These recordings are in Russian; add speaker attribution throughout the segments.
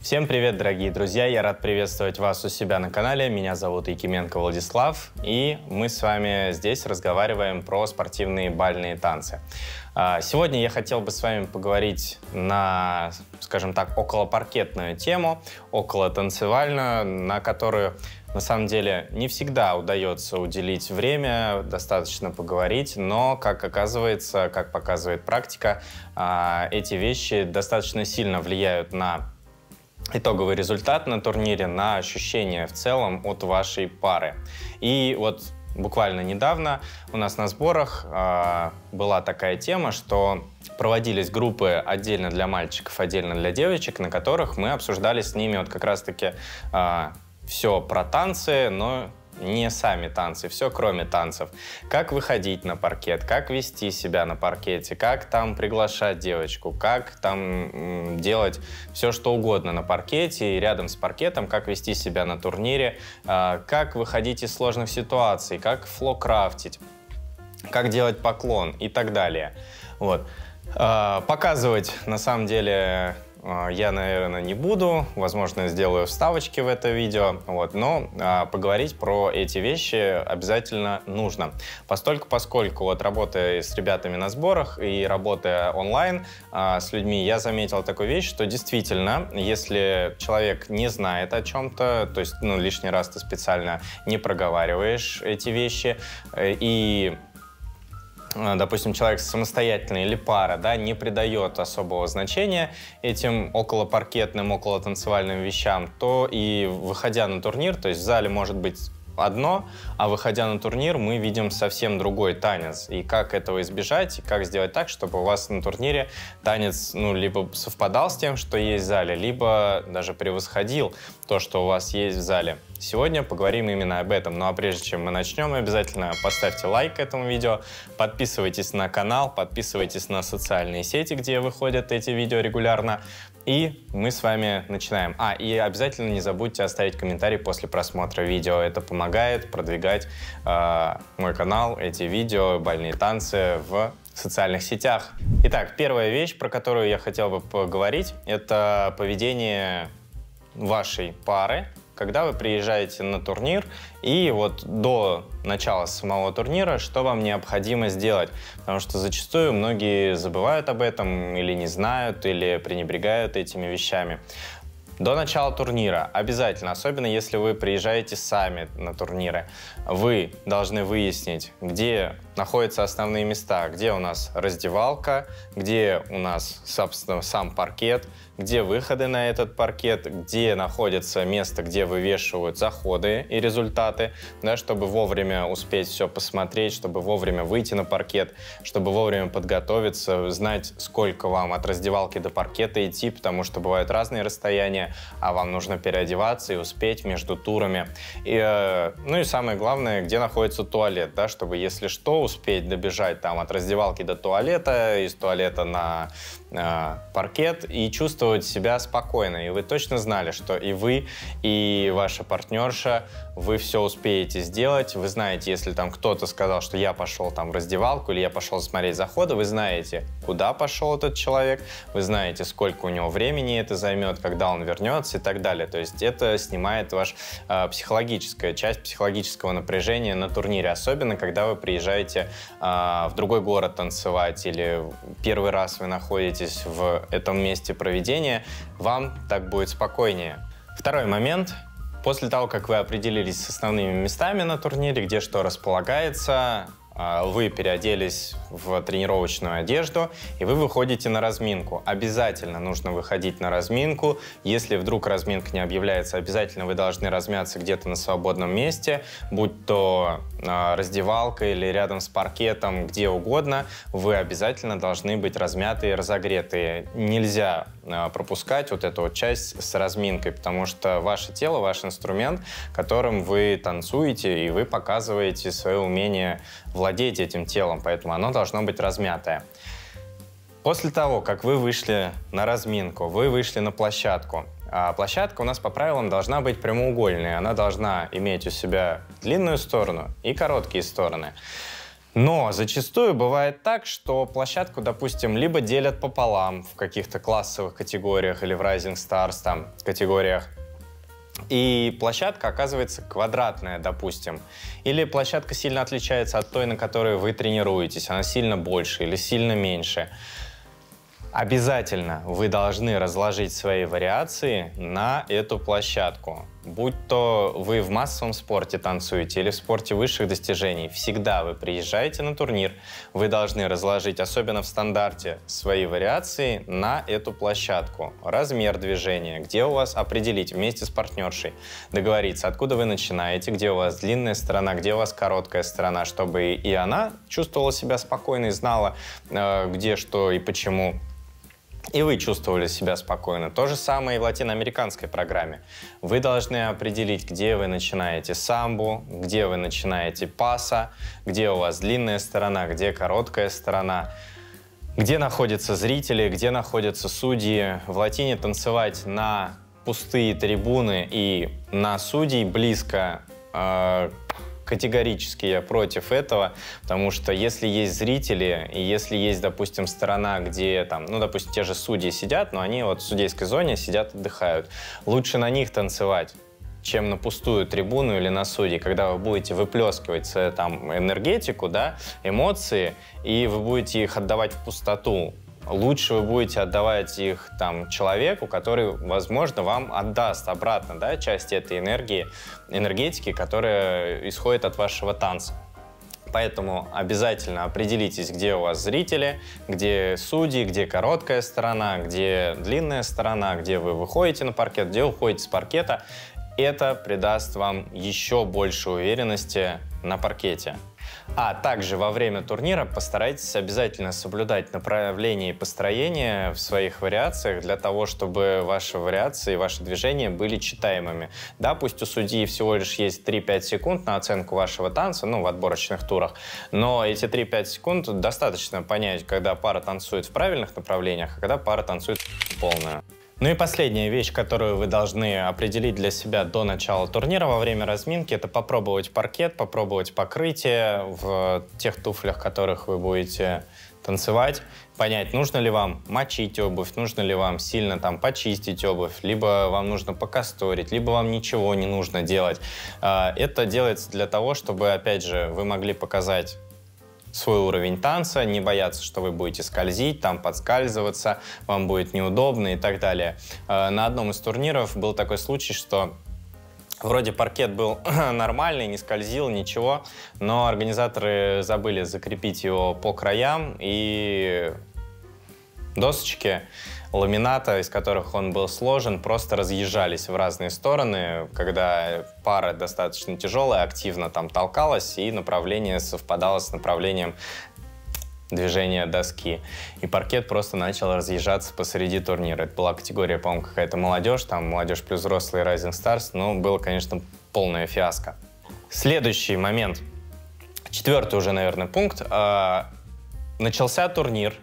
Speaker 1: Всем привет, дорогие друзья! Я рад приветствовать вас у себя на канале. Меня зовут Якименко Владислав, и мы с вами здесь разговариваем про спортивные бальные танцы. Сегодня я хотел бы с вами поговорить на, скажем так, околопаркетную тему, околотанцевальную, на которую на самом деле не всегда удается уделить время, достаточно поговорить, но, как оказывается, как показывает практика, эти вещи достаточно сильно влияют на итоговый результат на турнире, на ощущения в целом от вашей пары. И вот буквально недавно у нас на сборах была такая тема, что проводились группы отдельно для мальчиков, отдельно для девочек, на которых мы обсуждали с ними вот как раз-таки все про танцы, но не сами танцы, все кроме танцев. Как выходить на паркет, как вести себя на паркете, как там приглашать девочку, как там делать все, что угодно на паркете и рядом с паркетом, как вести себя на турнире, как выходить из сложных ситуаций, как фло-крафтить, как делать поклон и так далее. Вот. Показывать, на самом деле, я, наверное, не буду, возможно, сделаю вставочки в это видео, вот, но поговорить про эти вещи обязательно нужно. Поскольку вот работая с ребятами на сборах и работая онлайн с людьми, я заметил такую вещь, что действительно, если человек не знает о чем-то, то есть лишний раз ты специально не проговариваешь эти вещи, и допустим, человек самостоятельный или пара, да, не придает особого значения этим околопаркетным, околотанцевальным вещам, то и выходя на турнир, то есть в зале может быть одно, а выходя на турнир мы видим совсем другой танец. И как этого избежать, и как сделать так, чтобы у вас на турнире танец либо совпадал с тем, что есть в зале, либо даже превосходил то, что у вас есть в зале. Сегодня поговорим именно об этом. Ну а прежде чем мы начнем, обязательно поставьте лайк этому видео, подписывайтесь на канал, подписывайтесь на социальные сети, где выходят эти видео регулярно. И мы с вами начинаем. И обязательно не забудьте оставить комментарий после просмотра видео. Это помогает продвигать мой канал, эти видео, бальные танцы в социальных сетях. Итак, первая вещь, про которую я хотел бы поговорить, это поведение вашей пары, когда вы приезжаете на турнир, и вот до начала самого турнира, что вам необходимо сделать. Потому что зачастую многие забывают об этом, или не знают, или пренебрегают этими вещами. До начала турнира обязательно, особенно если вы приезжаете сами на турниры, вы должны выяснить, где находятся основные места, где у нас раздевалка, где у нас, собственно, сам паркет, где выходы на этот паркет, где находится место, где вывешивают заходы и результаты, да, чтобы вовремя успеть все посмотреть, чтобы вовремя выйти на паркет, чтобы вовремя подготовиться, знать, сколько вам от раздевалки до паркета идти, потому что бывают разные расстояния, а вам нужно переодеваться и успеть между турами. И самое главное, где находится туалет, да, чтобы, если что, успеть добежать там от раздевалки до туалета, из туалета на паркет и чувствовать себя спокойно. И вы точно знали, что и вы, и ваша партнерша, вы все успеете сделать. Вы знаете, если там кто-то сказал, что я пошел там в раздевалку или я пошел смотреть заходы, вы знаете, куда пошел этот человек, вы знаете, сколько у него времени это займет, когда он вернется и так далее. То есть это снимает вашу психологическая часть психологического напряжения на турнире, особенно когда вы приезжаете в другой город танцевать или первый раз вы находитесь в этом месте проведения, вам так будет спокойнее. Второй момент. После того, как вы определились с основными местами на турнире, где что располагается, вы переоделись в тренировочную одежду, и вы выходите на разминку. Обязательно нужно выходить на разминку. Если вдруг разминка не объявляется, обязательно вы должны размяться где-то на свободном месте, будь то раздевалка или рядом с паркетом, где угодно, вы обязательно должны быть размятые и разогретые. Нельзя пропускать вот эту вот часть с разминкой, потому что ваше тело, ваш инструмент, которым вы танцуете, и вы показываете свое умение владеть этим телом, поэтому оно должно быть размятое. После того, как вы вышли на разминку, вы вышли на площадку, площадка у нас по правилам должна быть прямоугольной, она должна иметь у себя длинную сторону и короткие стороны. Но зачастую бывает так, что площадку, допустим, либо делят пополам в каких-то классовых категориях или в Rising Stars там, категориях, и площадка оказывается квадратная, допустим. Или площадка сильно отличается от той, на которой вы тренируетесь, она сильно больше или сильно меньше. Обязательно вы должны разложить свои вариации на эту площадку. Будь то вы в массовом спорте танцуете или в спорте высших достижений, всегда вы приезжаете на турнир, вы должны разложить, особенно в стандарте, свои вариации на эту площадку. Размер движения, где у вас определить вместе с партнершей, договориться, откуда вы начинаете, где у вас длинная сторона, где у вас короткая сторона, чтобы и она чувствовала себя спокойно и знала, где, что и почему. И вы чувствовали себя спокойно. То же самое и в латиноамериканской программе. Вы должны определить, где вы начинаете самбу, где вы начинаете паса, где у вас длинная сторона, где короткая сторона, где находятся зрители, где находятся судьи. В латине танцевать на пустые трибуны и на судей близко. Категорически я против этого, потому что если есть зрители, и если есть, допустим, сторона, где там, ну, допустим, те же судьи сидят, но они вот в судейской зоне сидят, отдыхают, лучше на них танцевать, чем на пустую трибуну или на судей, когда вы будете выплескивать там энергетику, да, эмоции, и вы будете их отдавать в пустоту. Лучше вы будете отдавать их там человеку, который, возможно, вам отдаст обратно, да, часть этой энергетики, которая исходит от вашего танца. Поэтому обязательно определитесь, где у вас зрители, где судьи, где короткая сторона, где длинная сторона, где вы выходите на паркет, где уходите с паркета. Это придаст вам еще больше уверенности на паркете. А также во время турнира постарайтесь обязательно соблюдать направление и построение в своих вариациях для того, чтобы ваши вариации и ваши движения были читаемыми. Да, пусть у судьи всего лишь есть 3-5 секунд на оценку вашего танца, ну, в отборочных турах, но эти 3-5 секунд достаточно понять, когда пара танцует в правильных направлениях, а когда пара танцует полную. Ну и последняя вещь, которую вы должны определить для себя до начала турнира во время разминки, это попробовать паркет, попробовать покрытие в тех туфлях, в которых вы будете танцевать, понять, нужно ли вам мочить обувь, нужно ли вам сильно там почистить обувь, либо вам нужно покасторить, либо вам ничего не нужно делать. Это делается для того, чтобы, опять же, вы могли показать свой уровень танца, не бояться, что вы будете скользить, там подскальзываться, вам будет неудобно и так далее. На одном из турниров был такой случай, что вроде паркет был нормальный, не скользил, ничего, но организаторы забыли закрепить его по краям, и досочки ламината, из которых он был сложен, просто разъезжались в разные стороны, когда пара достаточно тяжелая, активно там толкалась, и направление совпадало с направлением движения доски. И паркет просто начал разъезжаться посреди турнира. Это была категория, по-моему, какая-то молодежь, там молодежь плюс взрослые Rising Stars, но было, конечно, полная фиаско. Следующий момент, 4-й уже, наверное, пункт. Начался турнир,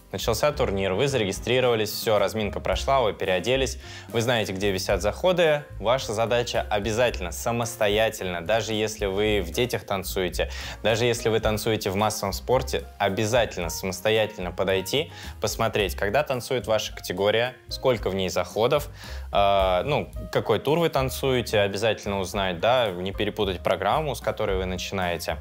Speaker 1: вы зарегистрировались, все, разминка прошла, вы переоделись, вы знаете, где висят заходы. Ваша задача обязательно самостоятельно, даже если вы в детях танцуете, даже если вы танцуете в массовом спорте, обязательно самостоятельно подойти, посмотреть, когда танцует ваша категория, сколько в ней заходов, ну, какой тур вы танцуете, обязательно узнать, да, не перепутать программу, с которой вы начинаете.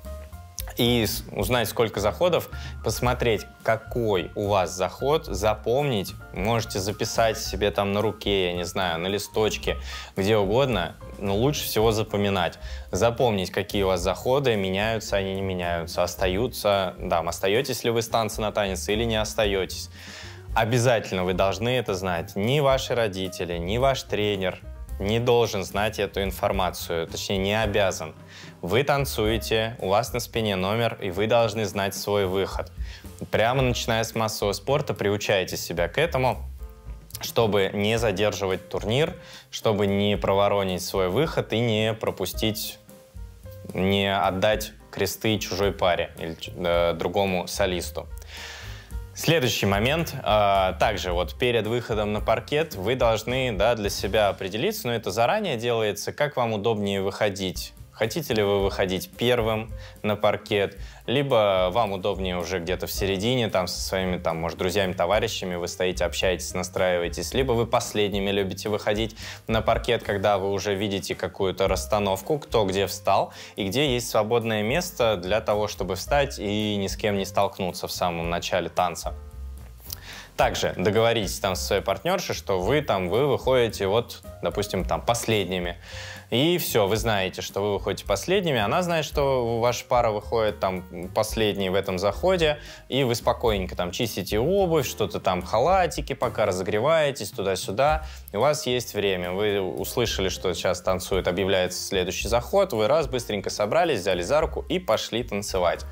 Speaker 1: И узнать, сколько заходов, посмотреть, какой у вас заход, запомнить, можете записать себе там на руке, я не знаю, на листочке, где угодно, но лучше всего запоминать. Запомнить, какие у вас заходы, меняются они, не меняются, остаются, да, остаетесь ли вы с танца на танец или не остаетесь. Обязательно вы должны это знать. Ни ваши родители, ни ваш тренер не должен знать эту информацию, точнее, не обязан. Вы танцуете, у вас на спине номер, и вы должны знать свой выход. Прямо начиная с массового спорта, приучайте себя к этому, чтобы не задерживать турнир, чтобы не проворонить свой выход и не пропустить, не отдать кресты чужой паре или другому солисту. Следующий момент. Также вот перед выходом на паркет вы должны, да, для себя определиться, но это заранее делается, как вам удобнее выходить. Хотите ли вы выходить первым на паркет, либо вам удобнее уже где-то в середине, там со своими, там, может, друзьями, товарищами вы стоите, общаетесь, настраиваетесь, либо вы последними любите выходить на паркет, когда вы уже видите какую-то расстановку, кто где встал и где есть свободное место для того, чтобы встать и ни с кем не столкнуться в самом начале танца. Также договоритесь там со своей партнершей, что вы выходите, вот, допустим, там последними. И все, вы знаете, что вы выходите последними, она знает, что ваша пара выходит там последней в этом заходе, и вы спокойненько там чистите обувь, что-то там, халатики, пока разогреваетесь туда-сюда, и у вас есть время. Вы услышали, что сейчас танцует, объявляется следующий заход, вы раз быстренько собрались, взяли за руку и пошли танцевать.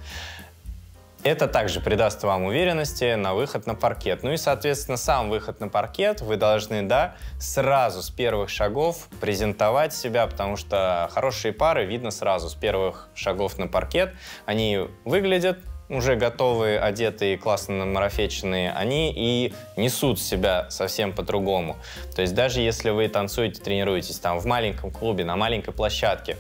Speaker 1: Это также придаст вам уверенности на выход на паркет. Ну и, соответственно, сам выход на паркет вы должны, да, сразу с первых шагов презентовать себя, потому что хорошие пары видно сразу с первых шагов на паркет. Они выглядят уже готовые, одетые, классно намарафеченные, они и несут себя совсем по-другому. То есть даже если вы танцуете, тренируетесь там в маленьком клубе, на маленькой площадке,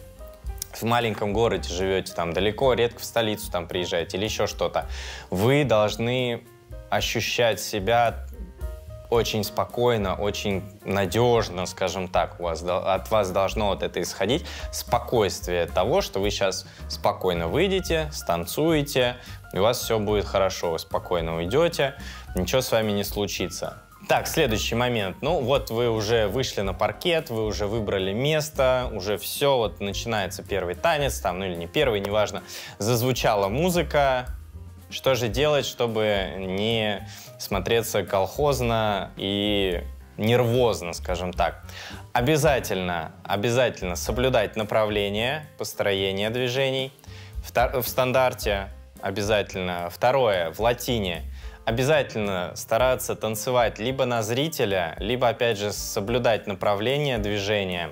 Speaker 1: в маленьком городе живете, там далеко, редко в столицу там приезжаете или еще что-то, вы должны ощущать себя очень спокойно, очень надежно, скажем так. От вас должно вот это исходить спокойствие того, что вы сейчас спокойно выйдете, станцуете, и у вас все будет хорошо, вы спокойно уйдете, ничего с вами не случится. Так, следующий момент. Ну вот вы уже вышли на паркет, вы уже выбрали место, уже все, вот начинается первый танец, там, ну или не первый, неважно. Зазвучала музыка. Что же делать, чтобы не смотреться колхозно и нервозно, скажем так? Обязательно соблюдать направление построения движений в стандарте, обязательно. Второе, в латине. Обязательно стараться танцевать либо на зрителя, либо, опять же, соблюдать направление движения,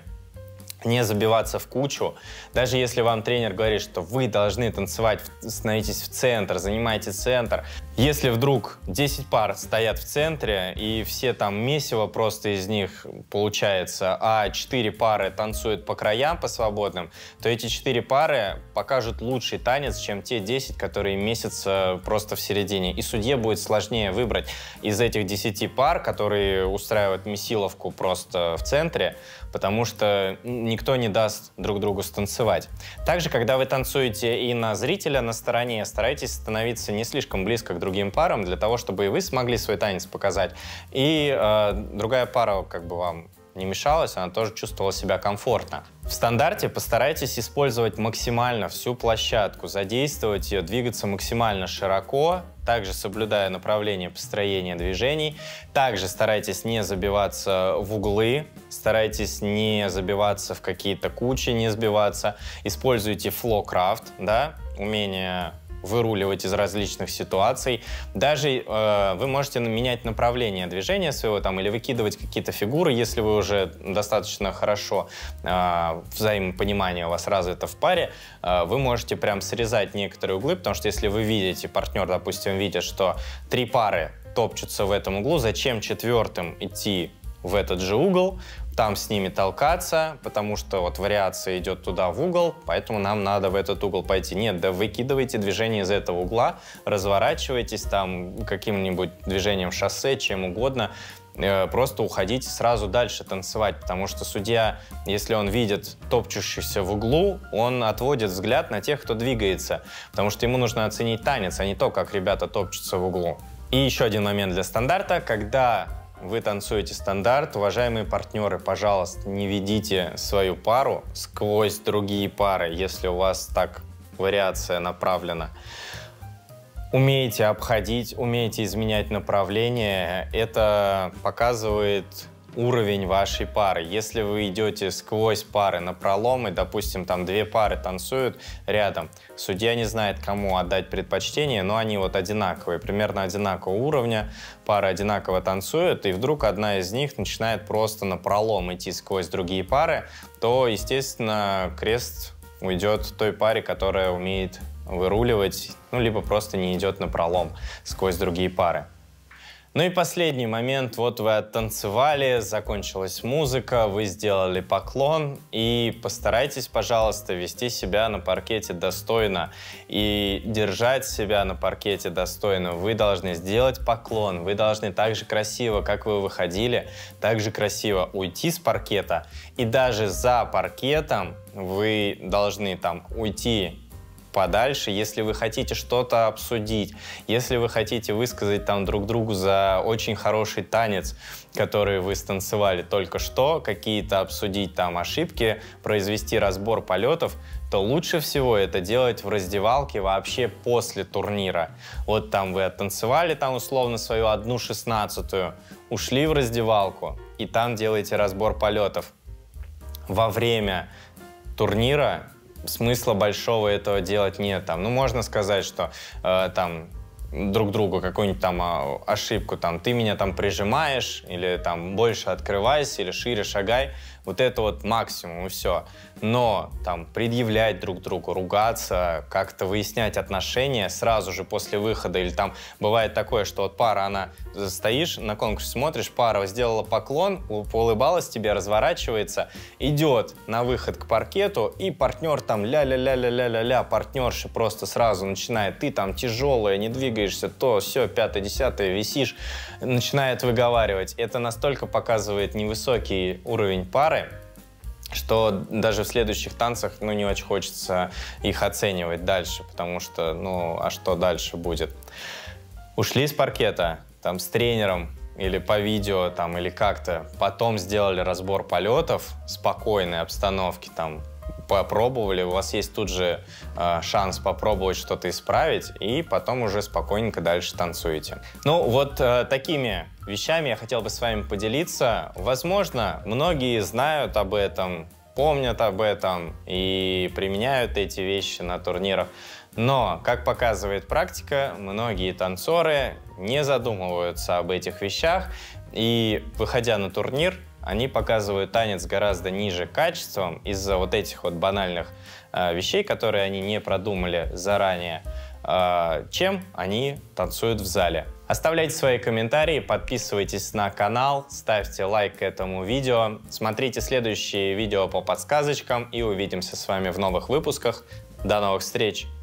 Speaker 1: не забиваться в кучу. Даже если вам тренер говорит, что вы должны танцевать, становитесь в центр, занимайте центр. Если вдруг 10 пар стоят в центре, и все там месиво просто из них получается, а 4 пары танцуют по краям, по свободным, то эти 4 пары покажут лучший танец, чем те 10, которые месятся просто в середине. И судье будет сложнее выбрать из этих 10 пар, которые устраивают месиловку просто в центре, потому что никто не даст друг другу станцевать. Также, когда вы танцуете и на зрителя на стороне, старайтесь становиться не слишком близко к другим парам, для того, чтобы и вы смогли свой танец показать, и другая пара как бы вам не мешалась, она тоже чувствовала себя комфортно. В стандарте постарайтесь использовать максимально всю площадку, задействовать ее, двигаться максимально широко, также соблюдая направление построения движений. Также старайтесь не забиваться в углы, старайтесь не забиваться в какие-то кучи, не сбиваться. Используйте флоу-крафт, да, умение выруливать из различных ситуаций. Даже вы можете менять направление движения своего там, или выкидывать какие-то фигуры, если вы уже достаточно хорошо взаимопонимание у вас развито в паре, вы можете прям срезать некоторые углы, потому что если вы видите, партнер, допустим, видит, что 3 пары топчутся в этом углу, зачем 4-м идти в этот же угол, там с ними толкаться, потому что вот вариация идет туда в угол, поэтому нам надо в этот угол пойти. Нет, да выкидывайте движение из этого угла, разворачивайтесь там каким-нибудь движением шоссе, чем угодно, просто уходите сразу дальше танцевать, потому что судья, если он видит топчущихся в углу, он отводит взгляд на тех, кто двигается, потому что ему нужно оценить танец, а не то, как ребята топчутся в углу. И еще один момент для стандарта, когда вы танцуете стандарт, уважаемые партнеры, пожалуйста, не ведите свою пару сквозь другие пары, если у вас так вариация направлена. Умеете обходить, умеете изменять направление, это показывает уровень вашей пары. Если вы идете сквозь пары на пролом, и, допустим, там 2 пары танцуют рядом, судья не знает, кому отдать предпочтение, но они вот одинаковые, примерно одинакового уровня, пары одинаково танцуют, и вдруг одна из них начинает просто на пролом идти сквозь другие пары, то, естественно, крест уйдет той паре, которая умеет выруливать, ну, либо просто не идет на пролом сквозь другие пары. Ну и последний момент. Вот вы оттанцевали, закончилась музыка, вы сделали поклон. И постарайтесь, пожалуйста, вести себя на паркете достойно и держать себя на паркете достойно. Вы должны сделать поклон, вы должны так же красиво, как вы выходили, так же красиво уйти с паркета. И даже за паркетом вы должны там уйти подальше, если вы хотите что-то обсудить, если вы хотите высказать там друг другу за очень хороший танец, который вы станцевали только что, какие-то обсудить там ошибки, произвести разбор полетов, то лучше всего это делать в раздевалке вообще после турнира. Вот там вы оттанцевали там условно свою 1/16, ушли в раздевалку и там делаете разбор полетов. Во время турнира смысла большого этого делать нет. Там, ну, можно сказать, что там друг другу какую-нибудь там ошибку, там, ты меня там прижимаешь, или там больше открывайся, или шире шагай. Вот это вот максимум, и все. Но там предъявлять друг другу, ругаться, как-то выяснять отношения сразу же после выхода. Или там бывает такое, что вот пара, она стоишь на конкурсе, смотришь, пара сделала поклон, улыбалась тебе, разворачивается, идет на выход к паркету, и партнер там ля-ля-ля-ля-ля-ля-ля, партнерша просто сразу начинает, ты там тяжелая, не двигаешься, то, все, 5-10, висишь, начинает выговаривать. Это настолько показывает невысокий уровень пары, что даже в следующих танцах, ну, не очень хочется их оценивать дальше, потому что, ну, а что дальше будет? Ушли с паркета, там, с тренером или по видео, там, или как-то, потом сделали разбор полетов в спокойной обстановке, там, попробовали, у вас есть тут же шанс попробовать что-то исправить, и потом уже спокойненько дальше танцуете. Ну, вот такими вещами я хотел бы с вами поделиться. Возможно, многие знают об этом, помнят об этом и применяют эти вещи на турнирах. Но, как показывает практика, многие танцоры не задумываются об этих вещах, и, выходя на турнир, они показывают танец гораздо ниже качеством из-за вот этих вот банальных вещей, которые они не продумали заранее, чем они танцуют в зале. Оставляйте свои комментарии, подписывайтесь на канал, ставьте лайк к этому видео, смотрите следующие видео по подсказочкам и увидимся с вами в новых выпусках. До новых встреч!